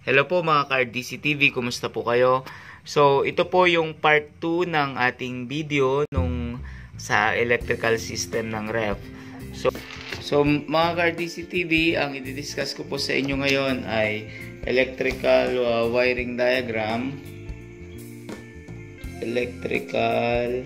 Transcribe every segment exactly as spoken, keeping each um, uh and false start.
Hello po mga ka-R D C T V, kumusta po kayo? So, ito po yung part two ng ating video nung sa electrical system ng ref. So, so mga ka-R D C T V, ang i-discuss ko po sa inyo ngayon ay electrical uh, wiring diagram, electrical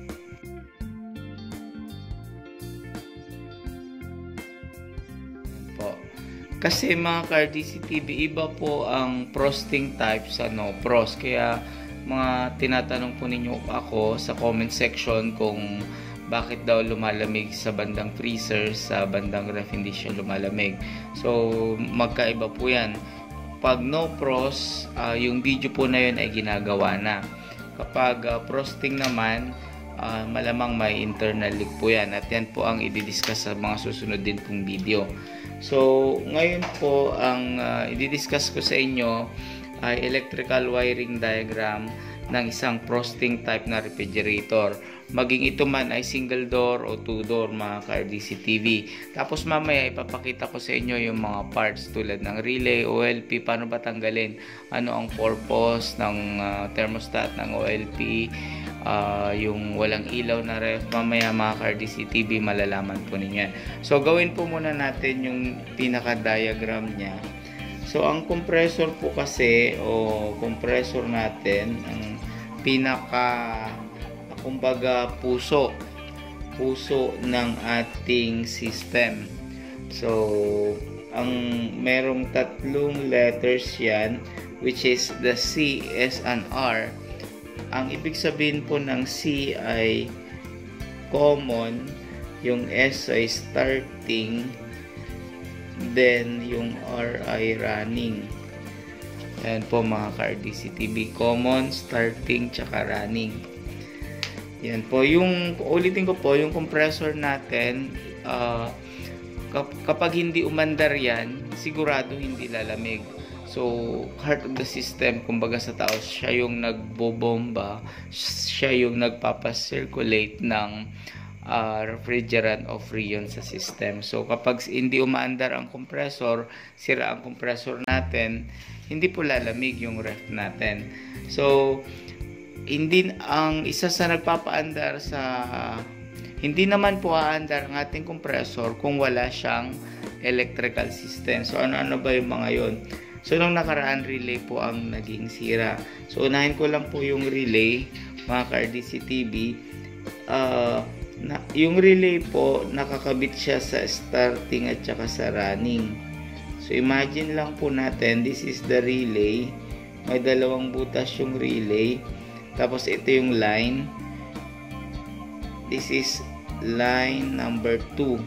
po. Kasi mga ka-R D C T V, iba po ang frosting type sa no frost. Kaya mga tinatanong po ninyo ako sa comment section kung bakit daw lumalamig sa bandang freezer, sa bandang ref hindi siya lumalamig. So magkaiba po yan. Pag no frost, uh, yung video po na yun ay ginagawa na. Kapag uh, frosting naman, uh, malamang may internal leak po yan. At yan po ang i-discuss sa mga susunod din pong video. So, ngayon po, ang uh, i-discuss ko sa inyo ay electrical wiring diagram ng isang frosting type na refrigerator. Maging ito man ay single door o two door mga ka-R D C T V. Tapos mamaya ipapakita ko sa inyo yung mga parts tulad ng relay, O L P, paano ba tanggalin, ano ang purpose ng uh, thermostat ng O L P, uh, yung walang ilaw na ref. Mamaya mga ka-R D C T V malalaman po ninyo. So gawin po muna natin yung pinaka-diagram niya. So ang compressor po kasi o compressor natin, ang pinaka kumbaga puso puso ng ating system. So ang merong tatlong letters yan, which is the C, S, and R. Ang ibig sabihin po ng C ay common, yung S ay starting, then yung R ay running. Ayan po mga ka-R D C T V, common, starting, tsaka running. Yan po, yung ulitin ko po, yung compressor natin, uh, kap kapag hindi umandar yan, sigurado hindi lalamig. So, heart of the system, kumbaga sa tao, siya yung nagbobomba, siya yung nagpapacirculate ng uh, refrigerant o freon sa system. So, kapag hindi umaandar ang compressor, sira ang compressor natin, hindi po lalamig yung ref natin. So, hindi ang isa sa nagpapaandar sa hindi naman po aandar ang ating compressor kung wala siyang electrical system. So ano-ano ba yung mga yon? So nung nakaraan, relay po ang naging sira. So unahin ko lang po yung relay mga ka-R D C T V. Uh, na, yung relay po nakakabit siya sa starting at saka sa running. So imagine lang po natin, this is the relay. May dalawang butas yung relay. Tapos ito yung line. This is line number two.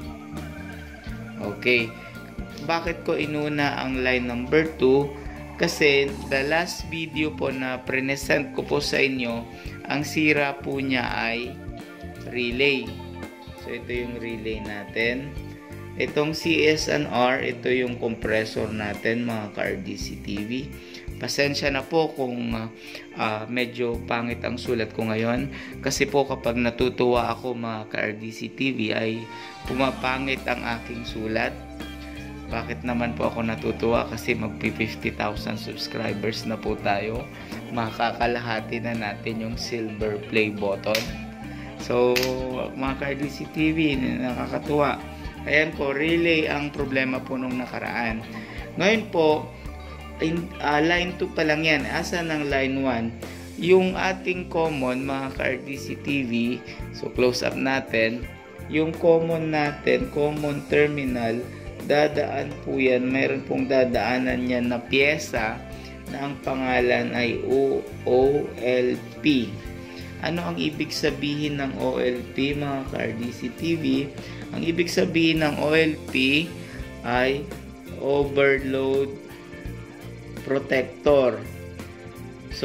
Okay. Bakit ko inuna ang line number two? Kasi the last video po na present ko po sa inyo, ang sira po niya ay relay. So ito yung relay natin. Itong C, S, and R, ito yung compressor natin mga ka-R D C T V. Pasensya na po kung uh, medyo pangit ang sulat ko ngayon. Kasi po kapag natutuwa ako mga ka-R D C T V ay pumapangit ang aking sulat. Bakit naman po ako natutuwa? Kasi mag-fifty thousand subscribers na po tayo. Makakalahati na natin yung silver play button. So mga ka-R D C T V, nakakatuwa. Ayan po, relay ang problema po nung nakaraan. Ngayon po, in, uh, line two pa lang yan. Asa ng line one? Yung ating common, mga ka-R D C T V, so close up natin, yung common natin, common terminal, dadaan po yan, mayroon pong dadaanan yan na pyesa na ang pangalan ay O L P. Ano ang ibig sabihin ng O L P mga ka-R D C T V? Ang ibig sabihin ng O L P ay overload protector. So,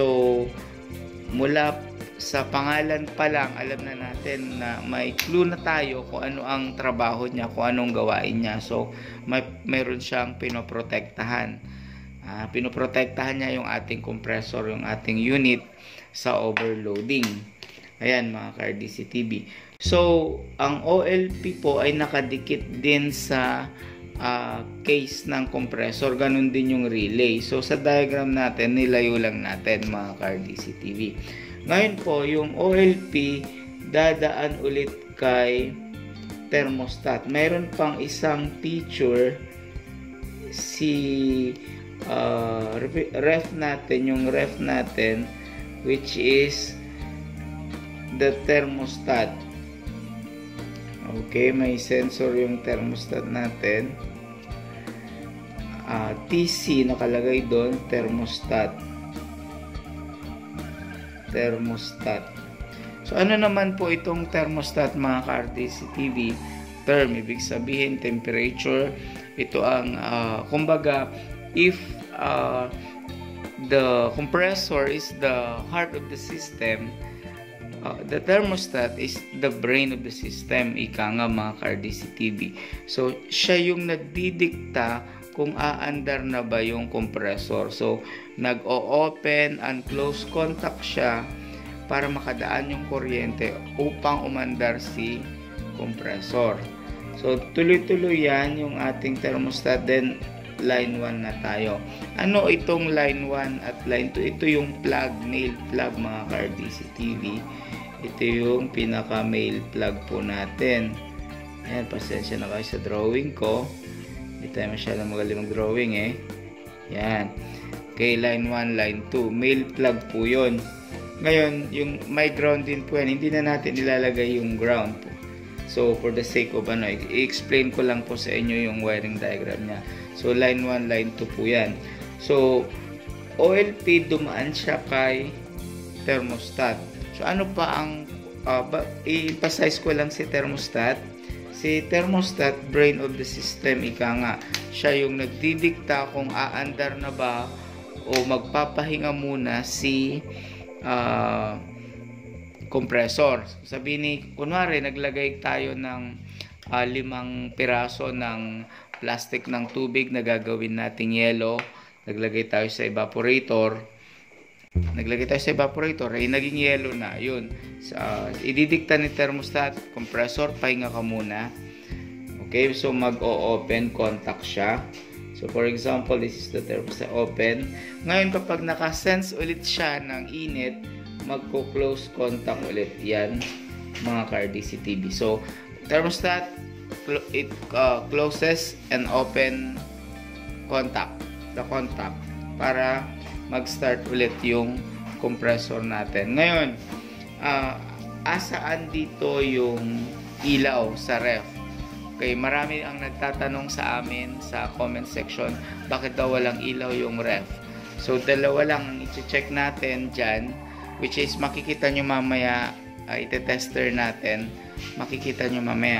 mula sa pangalan pa lang, alam na natin na may clue na tayo kung ano ang trabaho niya, kung anong gawain niya. So, may mayroon siyang pinoprotektahan. Uh, pinoprotektahan niya yung ating compressor, yung ating unit sa overloading. Ayan mga ka-R D C T V. So, ang O L P po ay nakadikit din sa uh, case ng compressor, ganun din yung relay. So sa diagram natin, nilayo lang natin mga ka-R D C T V. Ngayon po, yung O L P dadaan ulit kay thermostat. Mayroon pang isang feature si uh, ref natin, yung ref natin, which is the thermostat. Okay, may sensor yung thermostat natin. Uh, T C nakalagay doon, thermostat. Thermostat. So ano naman po itong thermostat mga ka-R D C T V? Term, ibig sabihin temperature. Ito ang uh, kumbaga, if uh, the compressor is the heart of the system, uh, the thermostat is the brain of the system, ika nga mga ka-R D C T V. So siya yung nagdidikta kung aandar na ba yung compressor. So nag-o-open and close contact siya para makadaan yung kuryente upang umandar si compressor. So tuloy-tuloy yan yung ating thermostat. Then line one na tayo. Ano itong line one at line two? Ito yung plug, male plug mga ka-R D C T V. Ito yung pinaka male plug po natin. Ayan, pasensya na kayo sa drawing ko. Hindi tayo masyadong magaling mag-drawing eh. Yan. Okay, line one, line two. Male plug po yun. Ngayon, yung may ground din po yan. Hindi na natin ilalagay yung ground po. So, for the sake of ano, i-explain ko lang po sa inyo yung wiring diagram niya. So, line one, line two po yan. So, O L P dumaan siya kay thermostat. So, ano pa ang, uh, i-emphasize ko lang si thermostat. Si thermostat, brain of the system, ika nga. Siya yung nagdidikta kung aandar na ba o magpapahinga muna si uh, compressor. Sabi ni, kunwari, naglagay tayo ng uh, limang piraso ng plastic ng tubig na gagawin nating yelo. Naglagay tayo sa evaporator. Naglagay tayo sa evaporator, ay naging yelo na. Yun. Sa, ididikta ni thermostat, compressor, pahinga ka muna. Okay, so mag-o-open contact siya. So for example, this is the thermostat open. Ngayon kapag nakasense ulit siya ng init, magko-close contact ulit yan mga ka-R D C T V. So thermostat, it uh, closes and open contact, the contact, para mag-start ulit yung compressor natin. Ngayon, uh, asaan dito yung ilaw sa ref? Okay, marami ang nagtatanong sa amin sa comment section, bakit daw walang ilaw yung ref? So, dalawa lang ang i-check natin dyan, which is makikita nyo mamaya, uh, ite-tester natin, makikita nyo mamaya.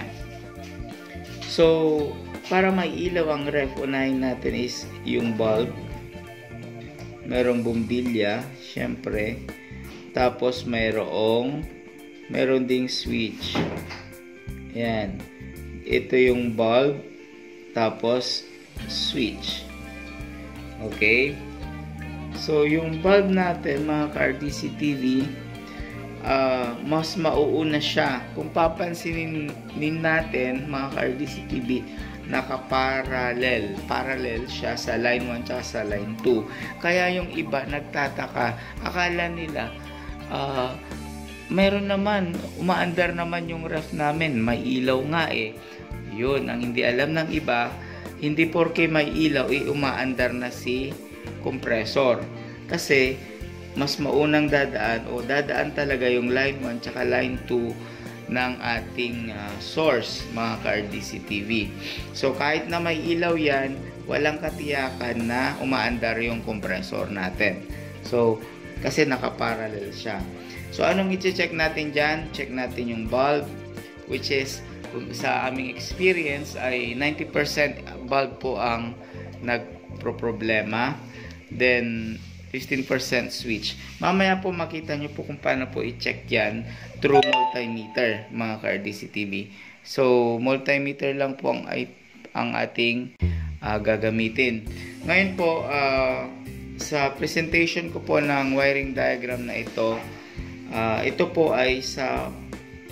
So, para may ilaw ang ref, unahin natin is yung bulb. Merong bumbilya, syempre. Tapos mayroong meron ding switch. Ayan. Ito yung bulb. Tapos switch. Okay. So yung bulb natin mga ka-R D C T V, uh, mas mauuna siya. Kung papansinin natin mga ka-R D C T V, naka-parallel. Parallel siya sa line one at sa line two. Kaya yung iba nagtataka, akala nila uh, meron naman, umaandar naman yung ref namin, may ilaw nga eh. Yun, ang hindi alam ng iba, hindi porke may ilaw, eh, umaandar na si compressor. Kasi mas maunang dadaan o dadaan talaga yung line one at line two ng ating uh, source mga ka-R D C T V. So kahit na may ilaw yan, walang katiyakan na umaandar yung compressor natin. So kasi nakaparallel siya. So anong i-check natin dyan? Check natin yung bulb, which is sa aming experience ay ninety percent bulb po ang nagpro-problema. Then fifteen percent switch. Mamaya po makita nyo po kung paano po i-check yan through multimeter mga ka-R D C T V. So multimeter lang po ang, ay, ang ating uh, gagamitin. Ngayon po uh, sa presentation ko po ng wiring diagram na ito, uh, ito po ay sa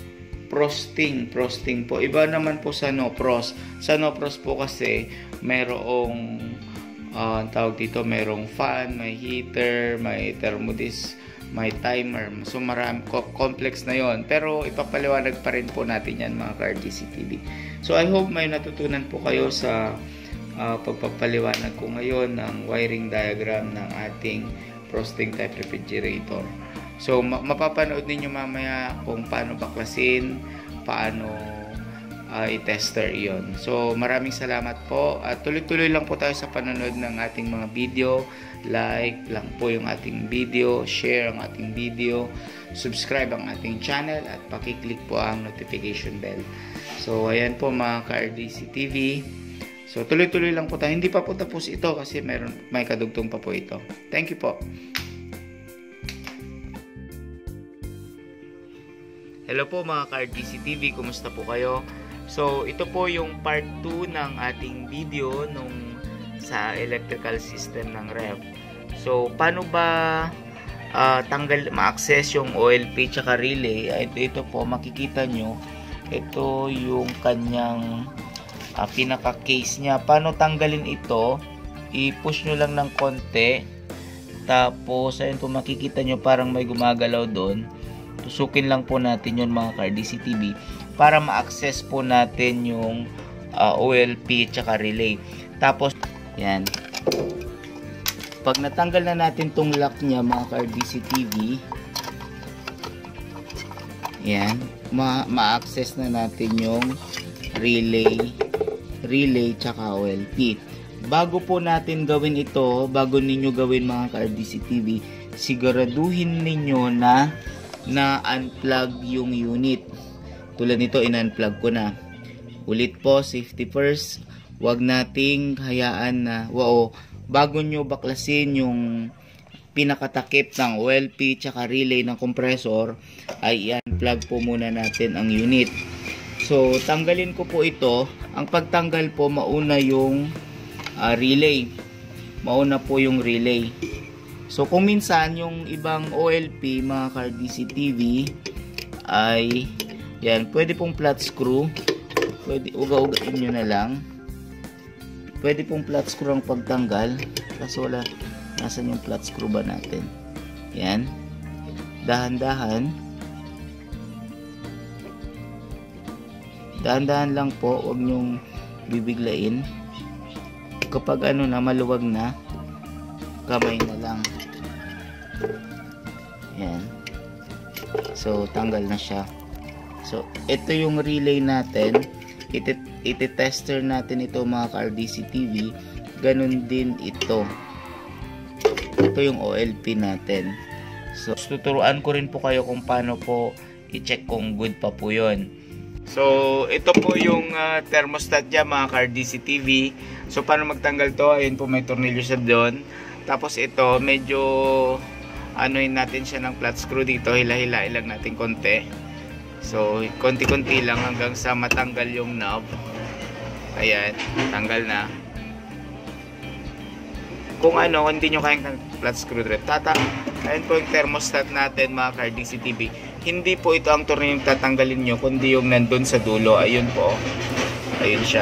frosting, frosting po. Iba naman po sa no frost. Sa no frost po kasi merong uh, tawag dito, merong fan, may heater, may thermodis, may timer. So marami, complex na yon. Pero ipapaliwanag pa rin po natin yan mga ka-R D C T V. So I hope may natutunan po kayo sa uh, pagpapaliwanag ko ngayon ng wiring diagram ng ating frosting type refrigerator. So ma mapapanood ninyo mamaya kung paano baklasin, paano uh, i-tester iyon. So maraming salamat po at tuloy-tuloy lang po tayo sa panonood ng ating mga video. Like lang po yung ating video, share ang ating video, subscribe ang ating channel at pakiclick po ang notification bell. So ayan po mga ka-R D C T V. So tuloy-tuloy lang po tayo. Hindi pa po tapos ito kasi meron, may kadugtong pa po ito. Thank you po. Hello po mga ka-R D C T V, kumusta po kayo? So ito po yung part two ng ating video nung sa electrical system ng ref. So paano ba uh, tanggal, ma-access yung O L P tsaka relay? Ito, ito po makikita nyo, ito yung kanyang uh, pinaka case nya. Paano tanggalin ito? I-push nyo lang ng konti, tapos ayun po makikita nyo parang may gumagalaw doon. Tusukin lang po natin yun mga ka-R D C T V para ma-access po natin yung uh, O L P tsaka relay. Tapos yan, pag natanggal na natin tong lock nya mga ka-R D C T V, yan, ma-access ma na natin yung relay relay tsaka O L P. Bago po natin gawin ito, bago ninyo gawin mga ka-R D C T V, siguraduhin ninyo na na-unplug yung unit. Tulad nito, in-unplug ko na. Ulit po, safety first. Huwag nating hayaan na, wow, bago nyo baklasin yung pinakatakip ng O L P tsaka relay ng compressor, ay i-unplug po muna natin ang unit. So, tanggalin ko po ito. Ang pagtanggal po, mauna yung uh, relay. Mauna po yung relay. So kung minsan yung ibang O L P mga ka-R D C T V ay yan, pwede pong flat screw, pwede uga-ugain nyo na lang, pwede pong flat screw ang pagtanggal. Kaso wala, nasan yung flat screw ba natin? Yan, dahan-dahan dahan-dahan lang po, huwag nyong bibiglain. Kapag ano na, maluwag na, kamay na lang. Yan. So, tanggal na siya. So, ito yung relay natin. Iti-tester natin ito mga ka-R D C T V. Ganun din ito. Ito yung O L P natin. So, tuturuan ko rin po kayo kung paano po i-check kung good pa po yun. So, ito po yung uh, thermostat niya mga ka-R D C T V. So, paano magtanggal to? Ayun po, may tornilyo siya doon. Tapos ito, medyo anuin natin siya ng flat screw dito, hila-hilain lang natin konti. So konti-konti lang hanggang sa matanggal yung knob. Ayan, tanggal na. Kung ano, hindi nyo kayang flat screw drive, tata, ayan po yung thermostat natin mga ka-R D C T V. Hindi po ito ang tornilyo yung tatanggalin nyo, kundi yung nandun sa dulo. Ayun po, ayun siya.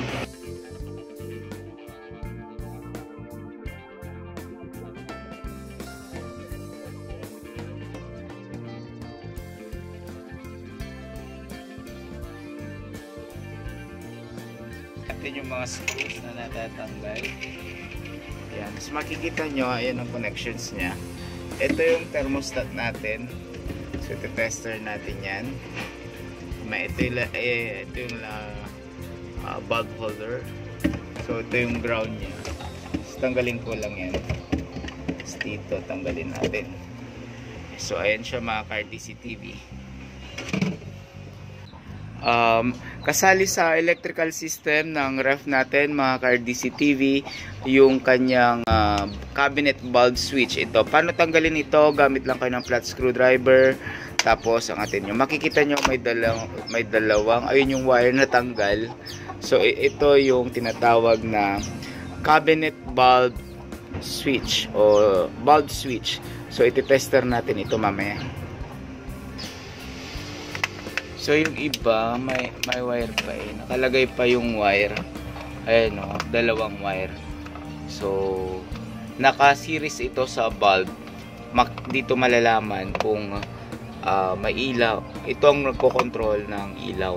Natin yung mga screws na natatanggal. Ayan. Mas makikita nyo, ayan ang connections nya. Ito yung thermostat natin. So, ito tester natin yan. Ito yung, eh, ito yung uh, bulb holder. So, ito yung ground nya. So, tanggalin ko lang yan. Tapos dito, tanggalin natin. So, ayan siya mga ka-R D C T V. Um, kasali sa electrical system ng ref natin mga ka-R D C T V yung kanyang uh, cabinet bulb switch. Ito, paano tanggalin ito? Gamit lang kayo ng flat screwdriver. Tapos ang atin nyo, makikita nyo may dalawang, may dalawang ayun yung wire na tanggal. So ito yung tinatawag na cabinet bulb switch o bulb switch. So iti-tester natin ito mamaya. So yung iba may may wire pa eh. Nakalagay pa yung wire. Ayan o, dalawang wire. So naka-series ito sa bulb. Mak dito malalaman kung uh, may ilaw. Ito ang nagko-control ng ilaw.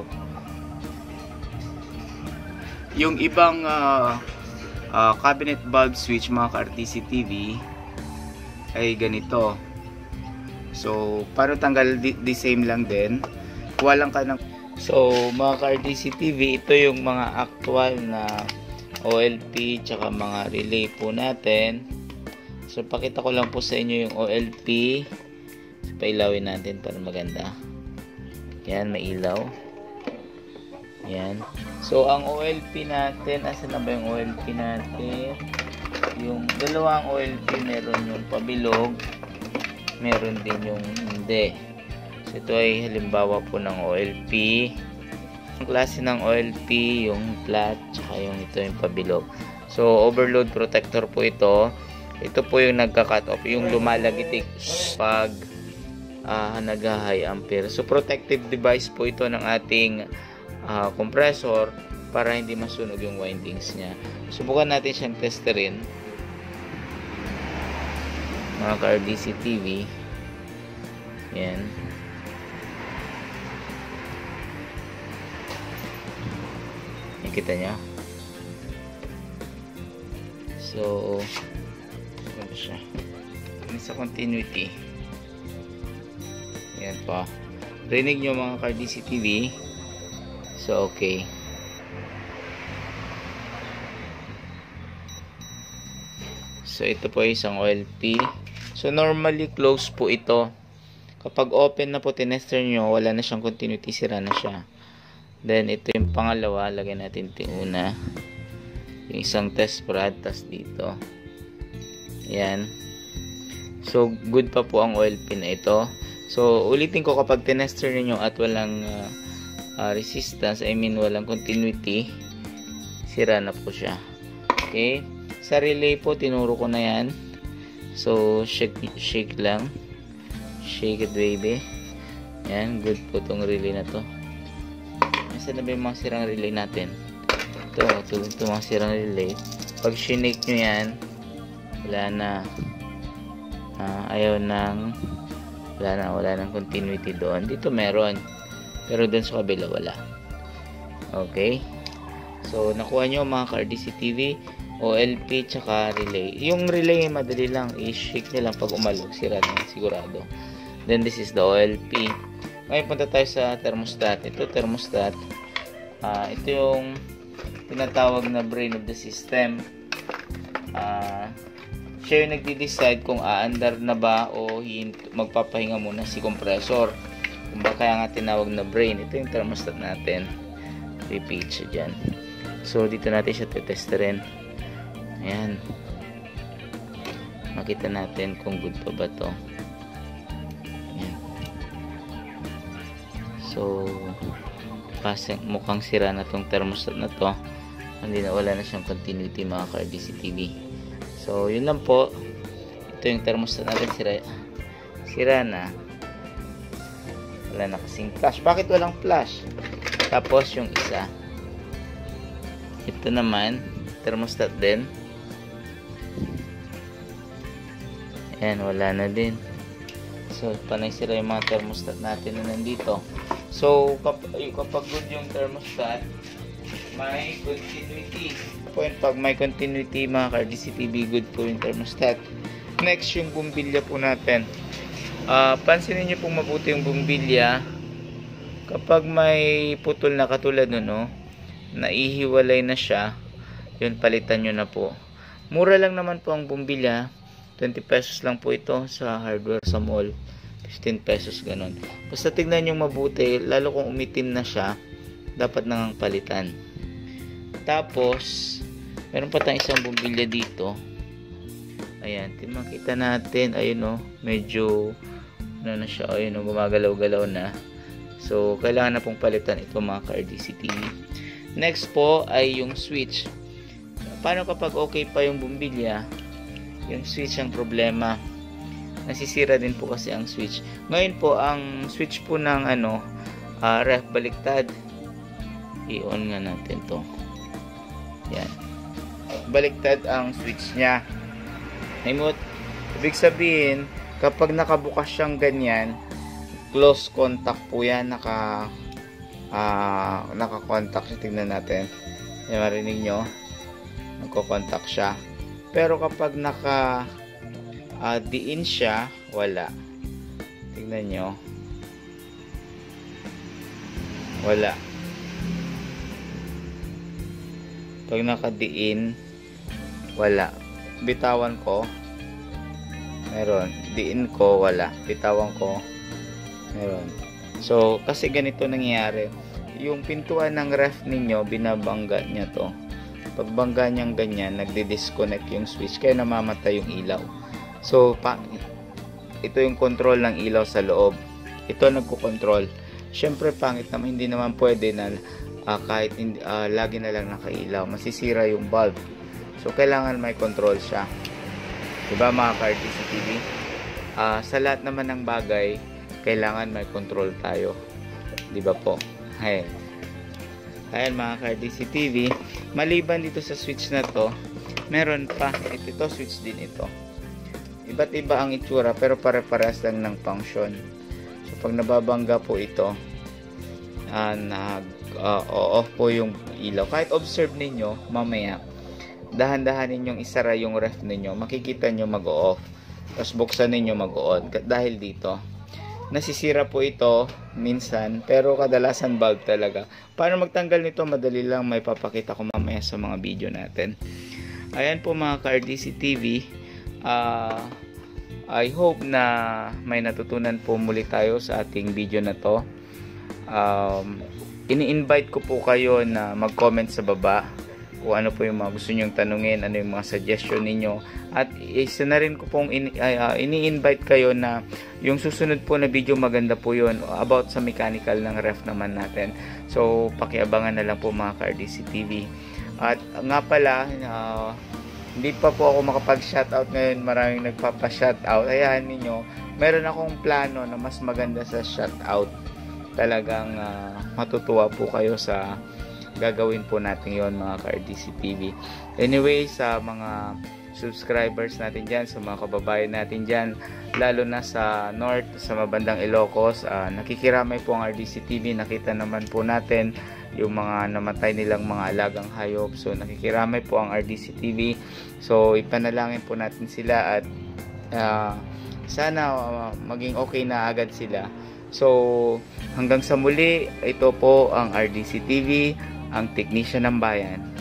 Yung ibang uh, uh, cabinet bulb switch mga ka-R T C T V ay ganito. So para tanggal the, the same lang din. Kuha lang ka ng... So mga ka-R T C T V, ito yung mga actual na O L P tsaka mga relay po natin. So pakita ko lang po sa inyo yung O L P. So, pailawin natin para maganda. Yan, may ilaw. Yan. So ang O L P natin, asan na ba yung O L P natin? Yung dalawang O L P, meron yung pabilog, meron din yung hindi. So ito ay halimbawa po ng O L P. Ang klase ng O L P, yung flat, tsaka yung ito yung pabilog. So overload protector po ito. Ito po yung nagka-cut off, yung lumalagitik pag uh, nag-high ampere. So protective device po ito ng ating uh, compressor para hindi masunog yung windings niya. Subukan natin siyang testerin. Mga ka-R D C T V. Yan. Nakita niya. So, ano siya? Ano sa continuity? Yan pa. Rinig nyo mga ka-R D C T V. So, okay. So, ito po isang O L P. So, normally close po ito. Kapag open na po, tinester nyo, wala na siyang continuity, sira na siya. Then, ito yung pangalawa. Lagyan natin ito yung una. Yung isang test rod, tas dito. Ayan. So, good pa po ang O L P na ito. So, ulitin ko kapag tinester nyo at walang uh, uh, resistance, I mean walang continuity, sira na po siya. Okay. Sa relay po, tinuro ko na yan. So, shake, shake lang. Shake it, baby. Yan, good po itong relay na to. Nasaan na ba yung mga sirang relay natin? Ito, ito, ito mga sirang relay. Pag shinake nyo yan, wala na. Uh, ayaw ng, wala na, wala ng continuity doon. Dito meron. Pero doon sa kabila, wala. Okay. So, nakuha nyo mga ka-R D C T V, O L P, tsaka relay. Yung relay, madali lang. I-shake nyo lang pag umalog. Sira na, sigurado. Then, this is the O L P. Ngayon, punta tayo sa thermostat. Ito, thermostat. Uh, ito yung tinatawag na brain of the system. Uh, siya yung nagdi-decide kung aandar na ba o magpapahinga muna si compressor. Kung ba kaya nga tinawag na brain. Ito yung thermostat natin. Repeat siya dyan. So, dito natin siya tetesterin. Ayan. Makita natin kung good pa ba to. Ayan. So, kasi mukhang sira na tong thermostat na to. Hindi na, wala na siyang continuity mga ka-R D C T V. So, yun lang po. Ito yung thermostat natin. Sira, sira na. Wala na kasing flash. Bakit walang flash? Tapos yung isa. Ito naman, thermostat din. Ayan, wala na din. So, panay sira yung mga thermostat natin na nandito. So, kapag, kapag good yung thermostat, may continuity. Pag may continuity, mga ka-R D C T V, good po yung thermostat. Next, yung bumbilya po natin. Uh, pansinin nyo pong mabuti yung bumbilya. Kapag may putol na katulad nun, no, naihiwalay na siya, yun, palitan nyo na po. Mura lang naman po ang bumbilya. twenty pesos lang po ito sa hardware sa mall. fifteen pesos ganun. Basta tignan nyo mabuti, lalo kung umitim na siya, dapat nang palitan. Tapos, meron pa tayong isang bumbilya dito. Ayan, makita natin, ayun o, medyo, ano na siya, ayun o, gumagalaw-galaw na. So, kailangan na pong palitan ito mga ka-R D C T V. Next po ay yung switch. Paano kapag okay pa yung bumbilya? Yung switch ang problema. Nasisira din po kasi ang switch. Ngayon po, ang switch po ng ano, uh, ref baliktad. I-on nga natin to. Yan. Baliktad ang switch niya. Imot, ibig sabihin, kapag nakabukas siyang ganyan, close contact po yan. Naka, uh, naka-contact siya. Tignan natin. Yan, marinig nyo. Nagko-contact siya. Pero kapag naka uh, diin siya, wala. Tignan nyo. Wala. Pag nakadiin, wala. Bitawan ko, meron. Diin ko, wala. Bitawan ko, meron. So, kasi ganito nangyayari. Yung pintuan ng ref ninyo, binabangga niya to. Pag bangga niyang ganyan, nagdi-disconnect yung switch, kaya namamatay yung ilaw. So, pa, ito yung control ng ilaw sa loob. Ito nagko-control. Syempre, pangit naman, hindi naman pwede na Uh, kahit uh, lagi na lang nakailaw, masisira yung bulb. So kailangan may control siya, diba mga ka-R D C T V? Uh, sa lahat naman ng bagay kailangan may control tayo, diba po? Ayan, ayan mga ka-R D C T V, maliban dito sa switch na to, meron pa ito, ito switch din ito. Iba't iba ang itsura pero pare-parehas lang ng function. So pag nababangga po ito, uh, nag Uh, off po yung ilaw. Kahit observe ninyo mamaya, dahan-dahan ninyong isara yung ref ninyo, makikita nyo mag-off, tapos buksan ninyo mag-on. Dahil dito nasisira po ito minsan, pero kadalasan bulb talaga. Paano magtanggal nito? Madali lang, may papakita ko mamaya sa mga video natin. Ayan po mga ka-R D C T V, uh, I hope na may natutunan po muli tayo sa ating video na to. um, ini-invite ko po kayo na mag-comment sa baba kung ano po yung mga gusto nyong tanungin, ano yung mga suggestion ninyo, at isa na rin ko pong ini, uh, ini-invite kayo na yung susunod po na video, maganda po yun about sa mechanical ng ref naman natin. So pakiabangan na lang po mga ka-R D C T V. At nga pala, uh, hindi pa po ako makapag-shoutout ngayon, maraming nagpapa-shoutout. Ayan ninyo, meron akong plano na mas maganda sa shoutout. Talagang uh, matutuwa po kayo sa gagawin po natin yon mga ka-R D C T V. Anyway, sa mga subscribers natin dyan, sa mga kababayan natin dyan, lalo na sa North, sa mabandang Ilocos, uh, nakikiramay po ang R D C T V. Nakita naman po natin yung mga namatay nilang mga alagang hayop. So nakikiramay po ang R D C T V. So ipanalangin po natin sila at uh, sana uh, maging okay na agad sila. So, hanggang sa muli, ito po ang R D C T V, ang Teknisya ng Bayan.